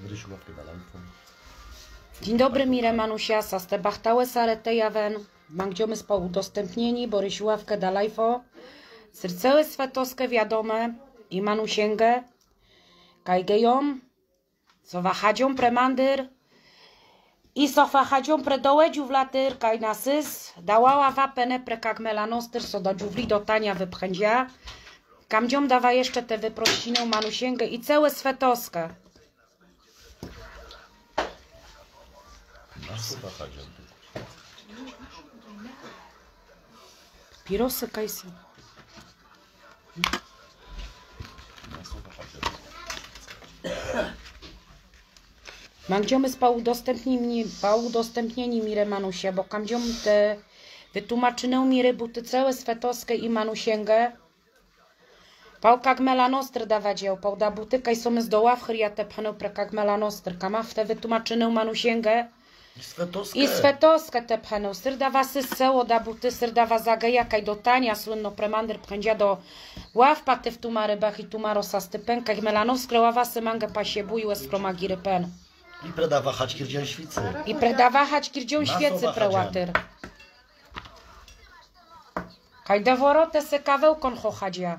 Dzień dobry, Mire Manusia, saste bachtałe sarete jawen. Mangdziomy z udostępnieni, Borysiławkę dalajfo. Syrceły swetoskie wiadome i Manusięgę. Kajgejom, co wachadzią premandyr. I so wachadzią predołedziu w latyr, kaj nasys. Dałała wapene prekak melanostyr, so do dziówli do tania wypchędzia. Kamdziom dawa jeszcze te wyprościnę Manusięgę i całe swetoskie. Pirosy kajsy. Mangdziomy z udostępnieni Mire Manusia, bo kamdziom te wytłumaczynę Mire buty całe swetoskie i Manusięgę. Pałkak melanostr dawadział, pałda butyka i somy z doła w chriate pchną prekak melanostr. Kama w te wytłumaczynę Manusięgę. I swetoskie te pchną. Syrda wasy seło da buty, syrda wazageja kaj do tania, słynno premandyr pchędzia do ław paty w tumary bach i tumarosa stypenka. I melanostr ławasy mangę pasiebu i łez promagiry pen. I predawa chać kirdzią świcy. I predawa chać kirdzią świecy prełatyr. Kaj deworote se kawełkon chochadzia.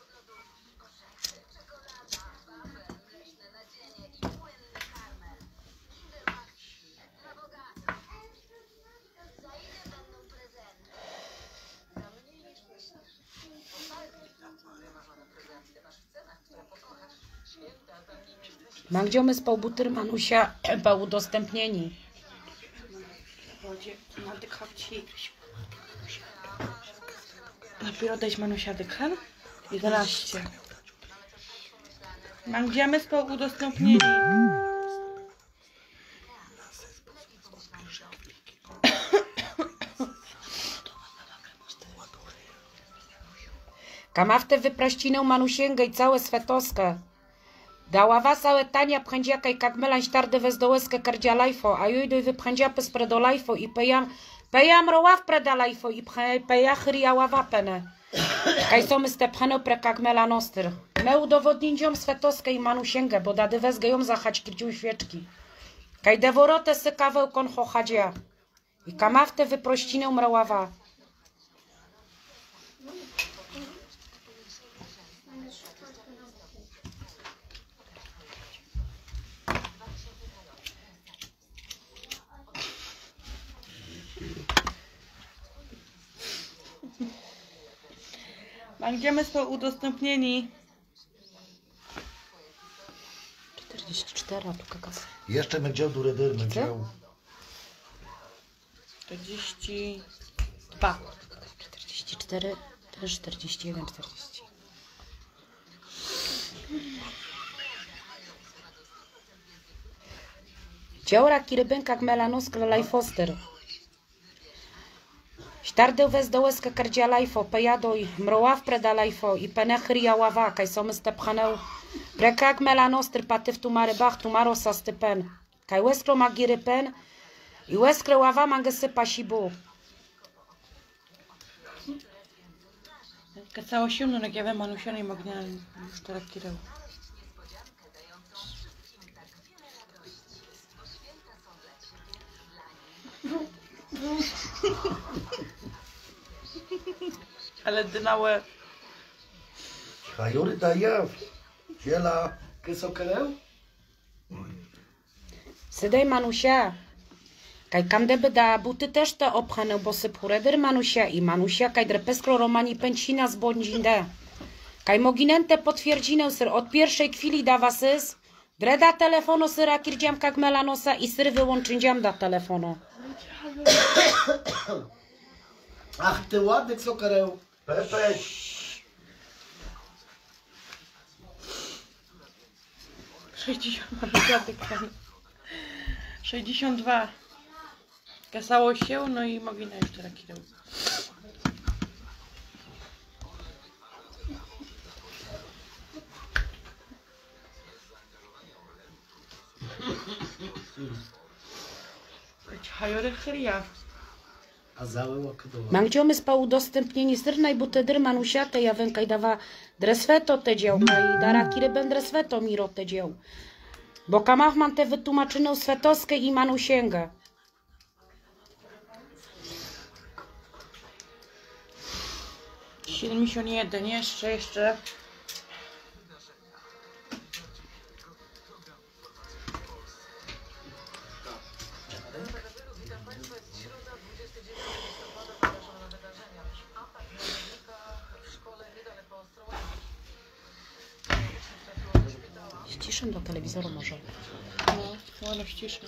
Mangdziomy z butyr Manusia udostępnieni. Dopiero dać Manusia dykhan? 11. Mangdziemy z udostępnieni. Kamawte wyprościnę Manusięgę i całe swetoskie. Dała wasałe tania pchędziaka i jak melań tardy wezdołeskę kardzia lajfo, a jujduj wypchędzia pys predolajfo i pejam roław predalajfo i peja chriała wapene. Kaj somy stepcheno prekak melanostyr. Me udowodnięciom swetoskie i Manusięgę, bo dady wezgeją zachać kirdziu świeczki. Kaj deworote se kawełkon chochadzia. I kamawte wyprościnę mroława. Mangdziemy z udostępnieni. 44, a tu kakao. Jeszcze my gdzie duredyr, my gdzie. 42. 44, też 41, 40. Dziaura kirybenkak melanoskle lajfoster. Sztardeł wezdołeskę kardzia lajfo, pejadoj, mroław preda lajfo i penechria ława, kaj somy stepchanę. Prekak melanostr paty w tumary bach, tumarosa stypen. Kaj łeskro magiry pen i łeskro ława mangesy pasibu. Cało silno na giawę Manusia nie mogę już teraz kireł. Ale dynałe. Hajury da jaw. Ziela. Kysokereł? Sydej Manusia. Kaj kamdeby da buty też te obchane, bo syphuredyr Manusia i Manusia kaj drepeskro romani pęcina z błądzindę. Kaj moginente potwierdzinę syr od pierwszej chwili da wasys. Dreda telefono syra kirdziam kak melanosa i syr wyłączydziam da telefono. Ach, ty ładny sokereł. Pepe. 62. Kasało się, no i mogli na jeszcze taki dał. Hajory chria. Mangdziomy z udostępnieni syrnej butedyr Manusia te jawenka i dawa dresweto te dzieł, i dara kiryben dresweto miro te dzieł. Bo kamach mam te wytłumaczone Svetoskie i Manusięgę. Siedemdziesiąt jeden, jeszcze. Ściszę do telewizoru może. No, ładno ściszę.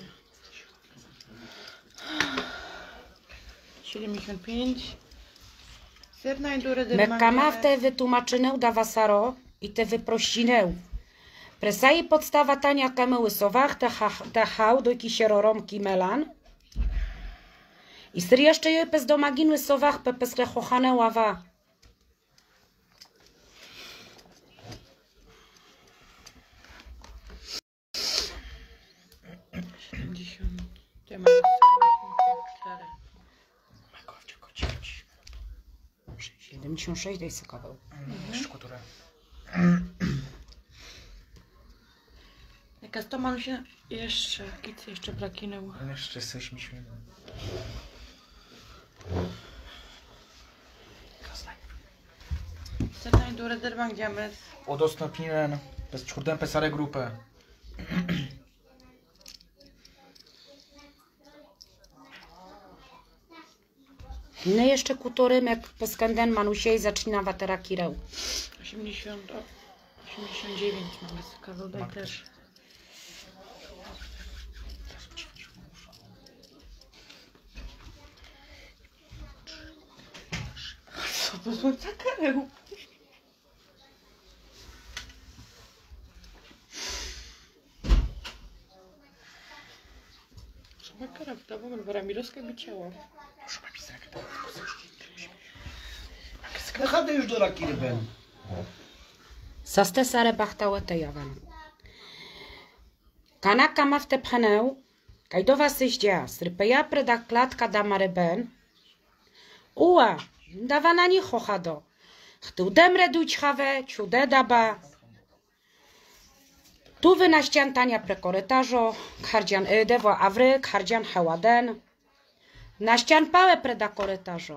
75. Serna i durę Mekama te wytłumaczynę dawa saro i te wyprościnę. Presai podstawa tania kamy łysowach te hał do kisieroromki melan. I syr jeszcze je pes do magin łysowach pepes lechochane ława. Temat 76 daj se kawał. Jaka to mam się jeszcze, kicy jeszcze brakinęło. Jeszcze jesteśmy śmieni. Serna i durę derban gdziamy. Udostępniłem bez czwórdę pesarę grupę. No jeszcze kutorymek peskenden manusiej zaczyna watera kireł. 89 mamy kawał, daj też. Co to są za kareł? Co ma kareł? To moment, Waramilowska by ciało. Wychady już do rakiry ben. Saste sare bachtałe te jawan. Kana kama w te pcheneł, kajdowa syździa, srypeja preda klatka da maryben. Uła, dawa na nich chochado. Chtył demre duć chawę, ciude daba. Tu wy na ścian tania pre korytarzo, khardzian dewa awry, khardzian heładen. Na ścian pałe preda korytarzo.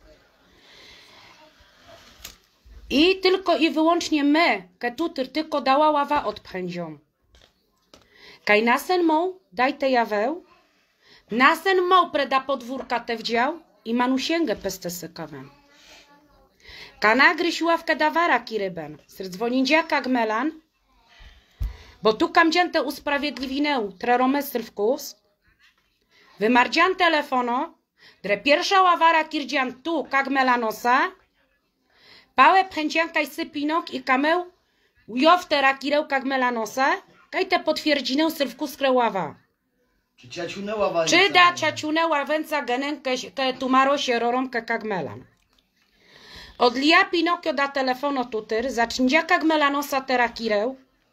I tylko i wyłącznie my, ketutyr tylko dała ława odpędzią. Kaj nasen mą, daj te jaweł, nasen mą preda podwórka te wdział i manusięgę peste sykawę. Kana gryś ławkę dawara kiryben, srdzwonindziaka gmelan, bo tu kamdziante usprawiedliwinę treromestr wkus, wymardzian telefono, dre pierwsza ławara kirdzian tu kagmelanosa, pałe pchęcianka i sypinok i kameł ujowte rakireł kagmelanosa, kaj te potwierdzinę syrwku skreława. Czy ciaciunęła wajca? Czy da ciaciunęła węca genenkę ke tumaro się roromkę kagmelan. Odlija Pinokio da telefono tutyr, zaczyndzia kagmelanosa te rakireł,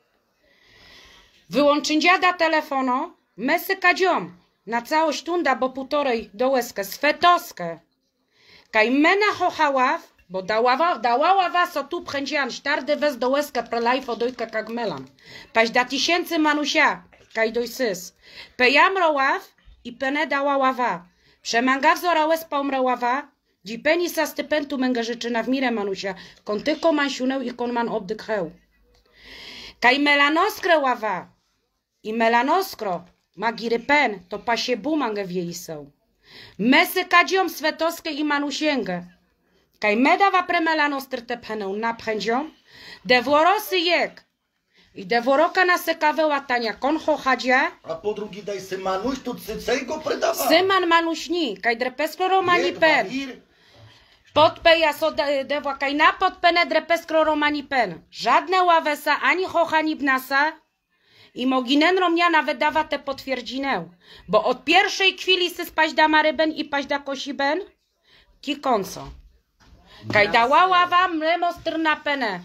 wyłączyndzia da telefono, mesy kadziom, na całość tunda, bo półtorej do łezkę, Svetoskie. Kaj mena hochaław, bo dała was o tu pchędzian, sztardy wez do łezkę prelajfo dojka kagmelan. Paś da tysięcy manusia, kaj doj sys. Pejamro ław i pene dała ława. Przemangawzo rałes paumre ława, dzipeni sa stypentu męgerzyczyna w mire manusia, kon tylko man siunęł i kon man obdyk heł. Kaj melanoskre ława i melanoskro, magiry pen, to pasie bumangę wiejseł. Mesy kadziom Svetoskie i manusięgę. Kaj medawa premelanostr te phenę napchędzią, de włorosy jek i de włoroka na sekawę łatania kon chochadzia, A po drugi daj sy manuś, tu cycej go predawa. syman manuśni, kaj drepeskro romani pen. Podpeja so dewa kaj na podpene drepeskro romani pen. Żadne ławesa ani chochani bnasa i moginen romniana wydawa te potwierdzinę, bo od pierwszej chwili sy spaść da maryben i paść da kosiben, ki konco. Kaj dała ława mlemostr na penę.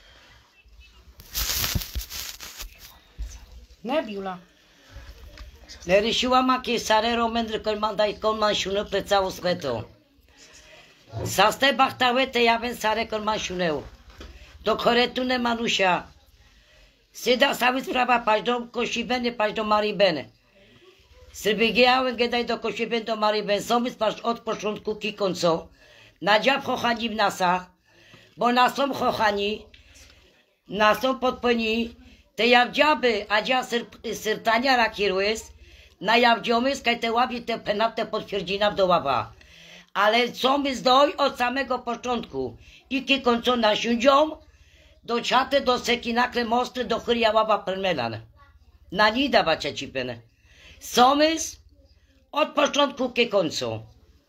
Ne biula. Lerisiła makie sare romendry kolmandaj kolman şunu precavu skveto. Saste bachtałe te javen sare kolman şunu. Do koretune manuşa. Syda sami sprawa paść do Kościbeny, paść do Maribeny. Srybiegiałem gadaj do Kościbeny, do Maribeny. Sami paść od początku ki końcu. Na dziab chochani w nasach, bo nas są chochani, nas są podponi. Te jawdziaby, a dzia syrtania rakirujesz, na jawdziomy skaj te ławi te penapte potwierdzina do ława. Ale co my zdoj od samego początku. I ki końcu na siudziom, do czaty, do seki nakle mosty, do chryja ława permelan. Na nie dawacie ci penę. Somys od początku ki końcu.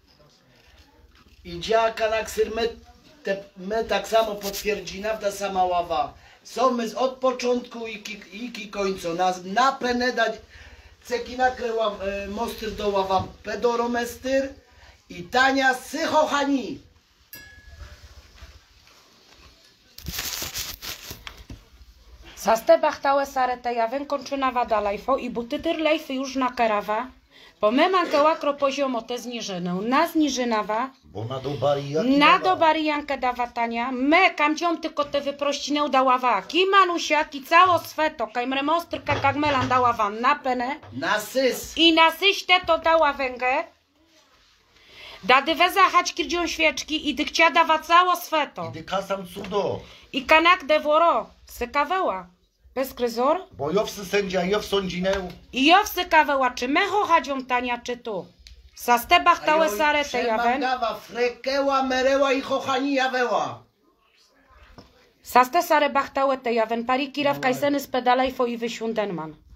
I dziaka na ksir my tak samo potwierdzina, ta sama ława. Są my od początku i ki końcu. Na penę dać ceki nakle mostry do ława pedoromestyr i tania sychochani. Saste bachtałe sarete jawen kończyna wada lajfo i butytyr lejfy już na karawa, bo my mankeła kropoziomo te zniżynę, na zniżynawa, Bo na do barijankę dawa tania, me kamciom tylko te wyprościnę daława, ki manusia, ki cało sweto, kajmre mostrka kagmelan dała wam na penę Na sys. i na syście to dała węgę, da dyweza hać kirdzią świeczki i dykcia dawa cało sweto. Ty kasam cudo. I kanak de woro, sykaweła, bez kryzor, Bo jowsy sędzia, jow sądzinę. i jow sykaweła, czy mecho chadzią tania, czy tu. Saste bachtałe sarete jawen, Frekeła, mereła i chochani jaweła. saste sare bachtałe te jawen, pari kira w kajseny z pedalejfo i wysiundenman.